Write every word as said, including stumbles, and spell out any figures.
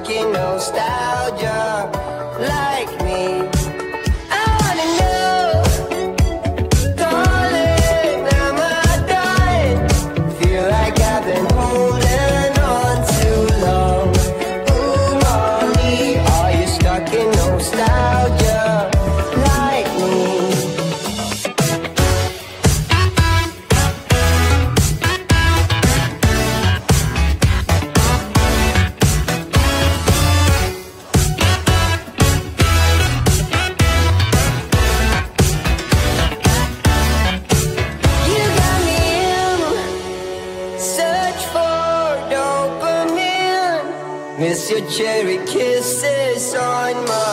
stuck in nostalgia like me. I wanna know, darling, am I done? Feel like I've been holding on too long. Ooh, mommy, are you stuck in nostalgia like me? Miss your cherry kisses on my